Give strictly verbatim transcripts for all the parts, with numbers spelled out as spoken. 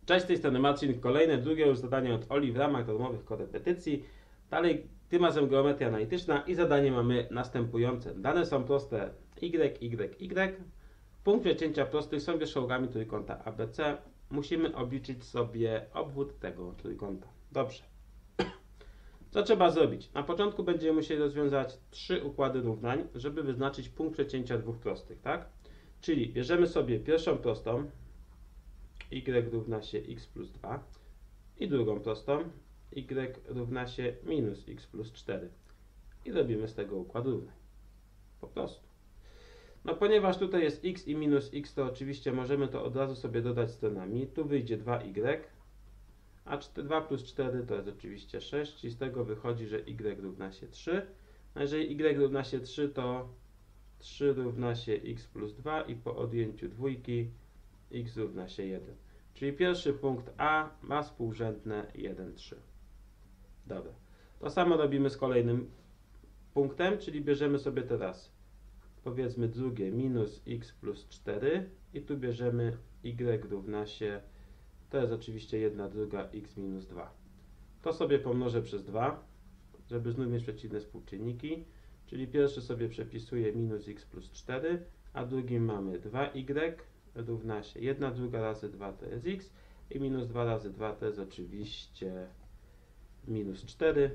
Cześć, z tej strony Marcin. Kolejne, drugie już zadanie od Oli w ramach darmowych korepetycji. Dalej, tym razem geometria analityczna i zadanie mamy następujące. Dane są proste y, y, y. Punkt przecięcia prostych są wierzchołkami trójkąta A B C. Musimy obliczyć sobie obwód tego trójkąta. Dobrze. Co trzeba zrobić? Na początku będziemy musieli rozwiązać trzy układy równań, żeby wyznaczyć punkt przecięcia dwóch prostych, tak? Czyli bierzemy sobie pierwszą prostą, y równa się x plus dwa i drugą prostą, y równa się minus x plus cztery i robimy z tego układ równań. Po prostu. No ponieważ tutaj jest x i minus x, to oczywiście możemy to od razu sobie dodać stronami. Tu wyjdzie dwa y, a dwa plus cztery to jest oczywiście sześć i z tego wychodzi, że y równa się trzy. A jeżeli y równa się trzy, to trzy równa się x plus dwa i po odjęciu dwójki x równa się jeden. Czyli pierwszy punkt A ma współrzędne jeden, trzy. Dobra. To samo robimy z kolejnym punktem, czyli bierzemy sobie teraz, powiedzmy drugie, minus x plus cztery i tu bierzemy y równa się, to jest oczywiście jedna druga x minus dwa. To sobie pomnożę przez dwa, żeby znów mieć przeciwne współczynniki, czyli pierwszy sobie przepisuję minus x plus cztery, a drugim mamy dwa y równa się jedna druga razy dwa to jest x i minus dwa razy dwa to jest oczywiście minus cztery.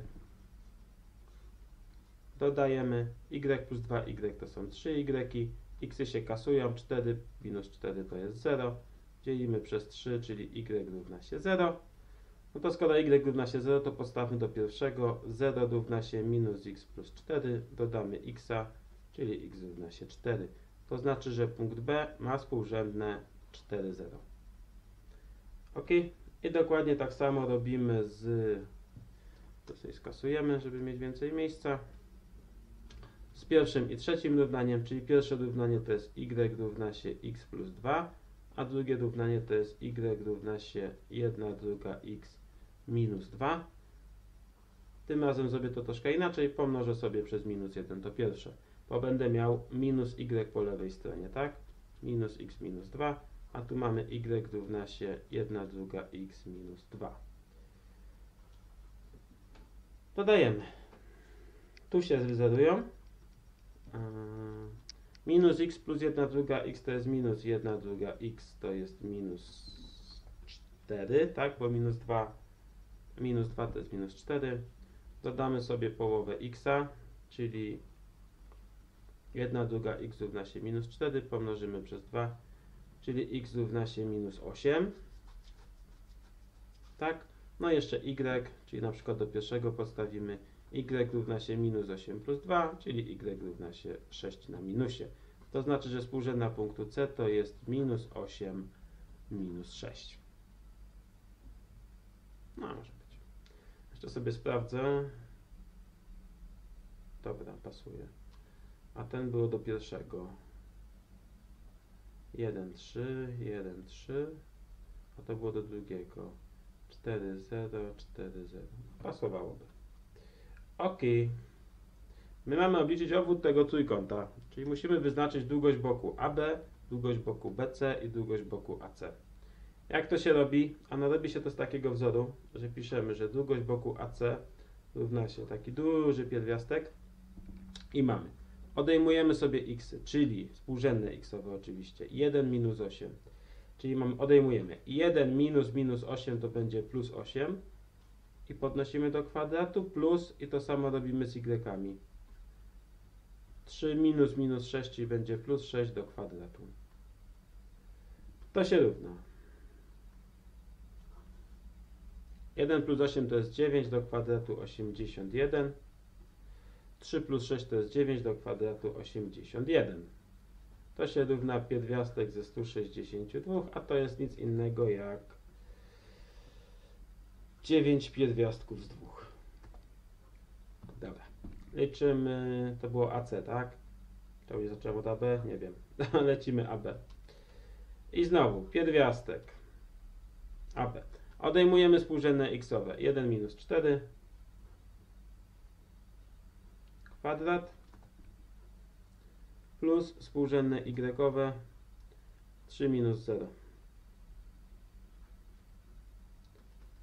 Dodajemy y plus dwa y to są trzy y, xy się kasują, cztery minus cztery to jest zero, dzielimy przez trzy, czyli y równa się zero. No to skoro y równa się zero, to postawmy do pierwszego, zero równa się minus x plus cztery, dodamy x, czyli x równa się cztery. To znaczy, że punkt B ma współrzędne cztery, zero. Ok? I dokładnie tak samo robimy z... To sobie skasujemy, żeby mieć więcej miejsca. Z pierwszym i trzecim równaniem, czyli pierwsze równanie to jest y równa się x plus dwa, a drugie równanie to jest y równa się jedna druga x minus dwa. Tym razem zrobię to troszkę inaczej, pomnożę sobie przez minus jeden to pierwsze, bo będę miał minus y po lewej stronie, tak? Minus x minus dwa, a tu mamy y równa się jedna druga x minus dwa. Dodajemy. Tu się wyzerują. Minus x plus jedna druga x to jest minus jedna druga x, to jest minus cztery, tak? Bo minus dwa, minus dwa to jest minus cztery. Dodamy sobie połowę x, czyli jedna druga x równa się minus cztery, pomnożymy przez dwa, czyli x równa się minus osiem. Tak? No jeszcze y, czyli na przykład do pierwszego podstawimy y równa się minus osiem plus dwa, czyli y równa się sześć na minusie. To znaczy, że współrzędna punktu C to jest minus osiem minus sześć. No, może być. Jeszcze sobie sprawdzę. Dobra, pasuje. A ten było do pierwszego. jeden, trzy, jeden, trzy. A to było do drugiego. cztery, zero, cztery, zero. Pasowałoby. Ok. My mamy obliczyć obwód tego trójkąta, czyli musimy wyznaczyć długość boku A B, długość boku B C i długość boku A C. Jak to się robi? Ano robi się to z takiego wzoru, że piszemy, że długość boku A C równa się taki duży pierwiastek i mamy. Odejmujemy sobie x, czyli współrzędne x-owe oczywiście, jeden minus osiem. Czyli mamy, odejmujemy jeden minus minus osiem to będzie plus osiem i podnosimy do kwadratu plus i to samo robimy z y-ami. trzy minus minus sześć, czyli będzie plus sześć do kwadratu. To się równa. jeden plus osiem to jest dziewięć do kwadratu osiemdziesiąt jeden. trzy plus sześć to jest dziewięć do kwadratu osiemdziesiąt jeden. To się równa pierwiastek ze stu sześćdziesięciu dwóch, a to jest nic innego jak dziewięć pierwiastków z dwóch. Dobra. Liczymy, to było A C, tak? To już zaczęło od A B? Nie wiem. Lecimy A B. I znowu pierwiastek A B. Odejmujemy współrzędne x-owe. jeden minus cztery kwadrat plus współrzędne y-owe trzy minus zero.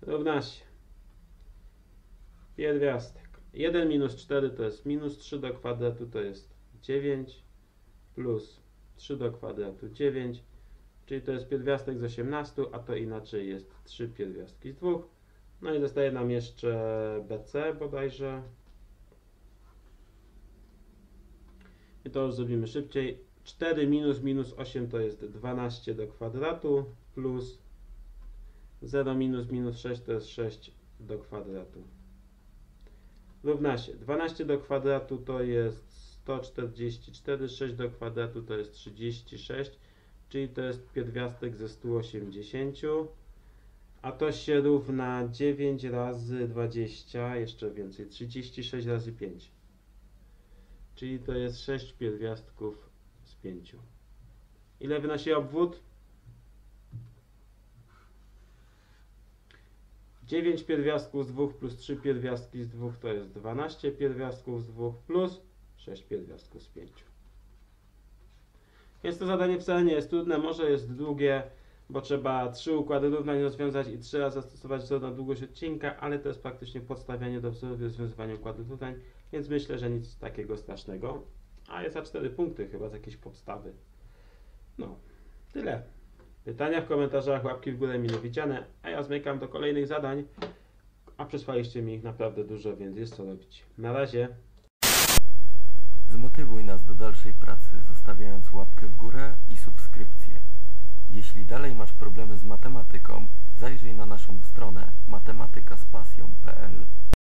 równa się pierwiastek jeden minus cztery to jest minus trzy do kwadratu, to jest dziewięć, plus trzy do kwadratu dziewięć, czyli to jest pierwiastek z osiemnastu, a to inaczej jest trzy pierwiastki z dwóch. No i zostaje nam jeszcze B C bodajże. I to już zrobimy szybciej. cztery minus minus osiem to jest dwanaście do kwadratu, plus zero minus minus sześć to jest sześć do kwadratu. Równa się dwanaście do kwadratu to jest sto czterdzieści cztery, sześć do kwadratu to jest trzydzieści sześć, czyli to jest pierwiastek ze stu osiemdziesięciu, a to się równa dziewięć razy dwadzieścia, jeszcze więcej, trzydzieści sześć razy pięć, czyli to jest sześć pierwiastków z pięciu. Ile wynosi obwód? dziewięć pierwiastków z dwóch plus trzy pierwiastki z dwóch to jest dwanaście pierwiastków z dwóch plus sześć pierwiastków z pięciu. Więc to zadanie wcale nie jest trudne, może jest długie, bo trzeba trzy układy równań rozwiązać i trzy razy zastosować wzór na długość odcinka, ale to jest praktycznie podstawianie do wzorów i rozwiązywanie układów równań, więc myślę, że nic takiego strasznego. A jest za cztery punkty chyba z jakiejś podstawy. No, tyle. Pytania w komentarzach, łapki w górę mile widziane, a ja zmykam do kolejnych zadań, a przesłaliście mi ich naprawdę dużo, więc jest co robić. Na razie. Zmotywuj nas do dalszej pracy, zostawiając łapkę w górę i subskrypcję. Jeśli dalej masz problemy z matematyką, zajrzyj na naszą stronę matematyka z pasją kropka p l.